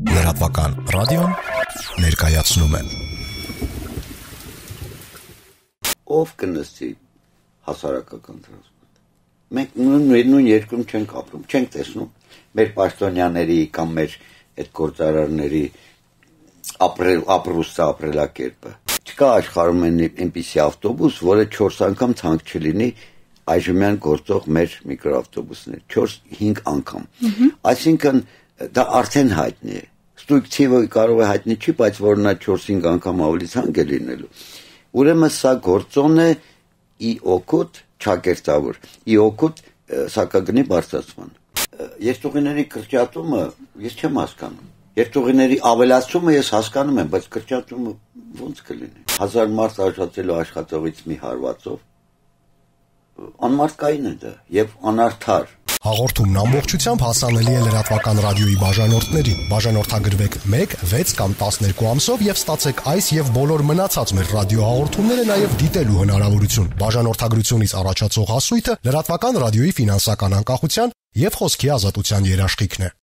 Լրատվական ռադիոն ներկայացնում է. Ով կնստի հասարակական տրանսպորտ։ Մենք նույն երկրում չենք ապրում, չենք տեսնում մեր պաշտոնյաների կամ մեր այդ գործարարների ապրելակերպը։ Չկա աշխարհում այնպիսի ավտոբուս, որը 4 անգամ ցանկ չլինի այժմյան գործող մեր միկրոավտոբուսներ, 4-5 անգամ։ Այսինքն դա արդեն հայտնի է։ Ստույգ ցիվը կարող է հայտնի չի, բայց որ նա 4-5 անգամ ավելի ցանկ է լինելու։ Ուրեմն սա գործոն է ի օգուտ ճակերտավոր, ի օգուտ սակագնի բարձրացման։ Երթուղիների կրճատումը ես չեմ հասկանում։ Երթուղիների ավելացումը ես հասկանում եմ, բայց կրճատումը ո՞նց կլինի։ 1000 մարդ աշխատելու աշխատողից մի հարվածով անմարդկային է դա եւ անարդար։ Հաղորդումն ամբողջությամբ հասանելի է լրատվական ռադիոյի բաժանորդներին։ Բաժանորդագրվեք 1, 6 կամ 12 ամսով եւ ստացեք այս եւ բոլոր մնացած մեր ռադիոհաղորդումները նաեւ դիտելու հնարավորություն։ Բաժանորդագրությունից առաջացող հասույթը լրատվական ռադիոյի ֆինանսական անկախության եւ խոսքի ազատության երաշխիքն է։